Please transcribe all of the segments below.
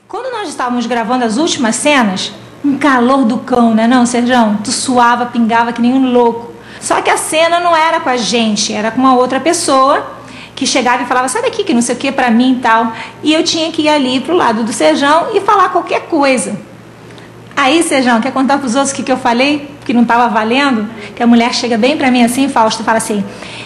Quando nós estávamos gravando as últimas cenas, um calor do cão, né não, Serjão? Tu suava, pingava que nem um louco. Só que a cena não era com a gente, era com uma outra pessoa que chegava e falava, sai daqui, que não sei o que, pra mim e tal. E eu tinha que ir ali pro lado do Serjão e falar qualquer coisa. Aí, Serjão, quer contar pros outros o que eu falei? Que não estava valendo? Que a mulher chega bem pra mim assim, Fausto, e fala assim,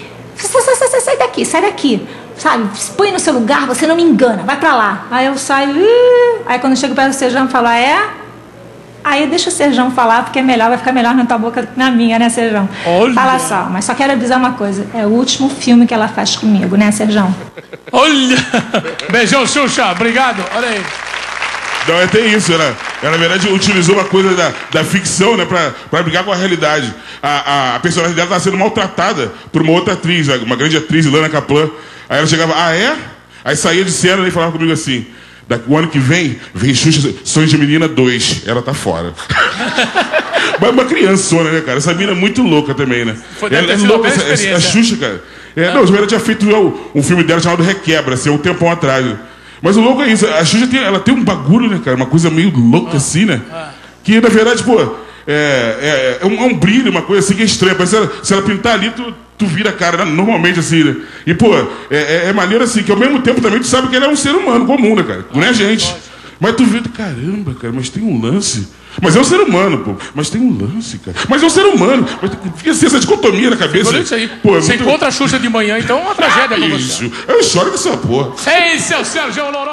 sai daqui. Sabe, se põe no seu lugar, você não me engana, vai pra lá. Aí eu saio, aí quando eu chego perto do Serjão, eu falo, ah, é? Aí deixa o Serjão falar, porque é melhor, vai ficar melhor na tua boca do que na minha, né, Serjão? Olha. Fala só, mas só quero avisar uma coisa, é o último filme que ela faz comigo, né, Serjão? Olha! Beijão, Xuxa, obrigado, olha aí. Não, é até isso, né? Ela, na verdade, utilizou uma coisa da ficção, né, pra brigar com a realidade. A personagem dela estava sendo maltratada por uma outra atriz, uma grande atriz, Ilana Kaplan. Aí ela chegava, ah, é? Aí saía de cena e falava comigo assim, o ano que vem Xuxa Sonho de Menina 2, ela tá fora. Mas uma criançona, né, cara? Essa menina é muito louca também, né? Ela é louca, a Xuxa, cara. Não, ela tinha feito um filme dela chamado Requebra, assim, há um tempão atrás. Mas o louco é isso, a Xuxa ela tem um bagulho, né, cara? Uma coisa meio louca assim, né? Que, na verdade, pô, é um brilho, uma coisa assim que é estranha. Mas se ela pintar ali, tu vira a cara, né? Normalmente assim, né? E, pô, é maneiro assim, que ao mesmo tempo também tu sabe que ele é um ser humano comum, né, cara? Não é a gente. Mas tu vê, caramba, cara, mas tem um lance. Mas é um ser humano, pô. Mas tem um lance, cara. Mas é um ser humano. Mas fica assim, essa dicotomia na cabeça. Isso aí. Pô, você encontra a Xuxa de manhã, então é uma tragédia pra você. Isso. Eu choro com essa porra. Ei, seu Sérgio Loró.